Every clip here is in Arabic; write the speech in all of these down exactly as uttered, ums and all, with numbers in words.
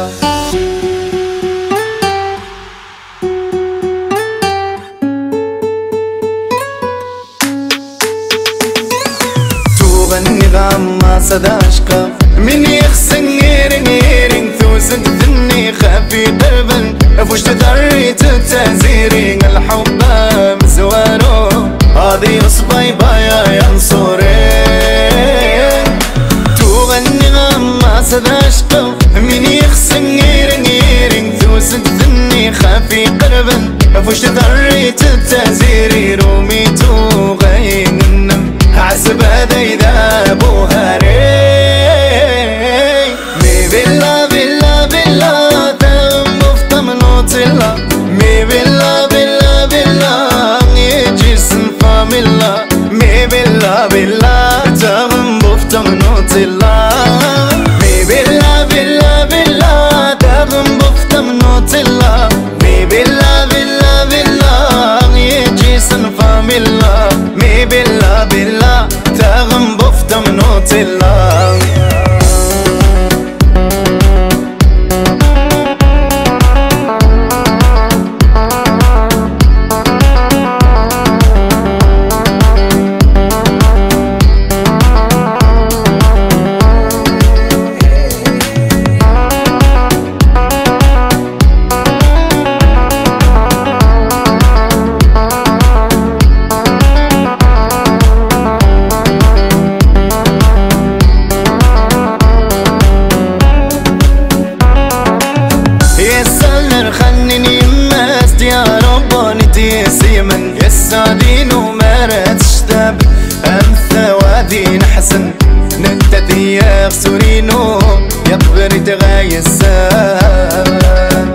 النظام ما صداشك من يخسن غيرن غيرن ثوزن ذني خافي قلبا فوش تدريت التزيرين الحب مزوارو هذه اصباي بايا ينصوري توغ النظام ما صداشك من يخسن غيرن غيرن ثوزن ذني خافي قلبا فوش تدريت التزيرين رومي توغين النم حسب هذا إذا بوهاري مي بلا بلا بلا تم بفتمنوت الله مي بلا بلا بلا يجي سنفام الله مي بلا بلا تم بفتمنوت الله مي بلا بلا بلا تم بفتمنوت الله مي بلا بلا بلا يجي سنفام الله مي بلا بلا تغم بفتم نوت الله يا رباني تيسيمن يسادين ومرت شتاب أم ثوادين حسن نتتي يغسرينو يقبر تغاي الساب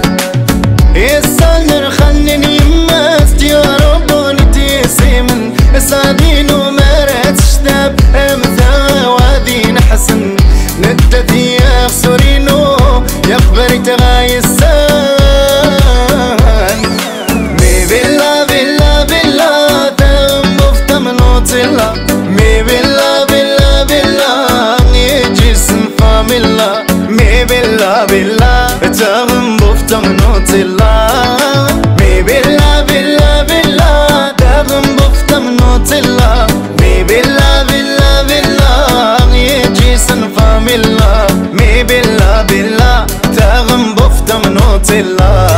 يسالر خلني يمست يا رباني تيسيمن يسادين ومرت شتاب أم ثوادين حسن نتتي يغسرينو يقبر تغاي الساب مي بلا بلا بلا يجي سنفام الله مي بلا بلا تغم بفتم نوت الله مي بلا بلا بلا تغم بفتم نوت الله مي بلا بلا بلا يجي سنفام الله مي بلا بلا تغم بفتم نوت الله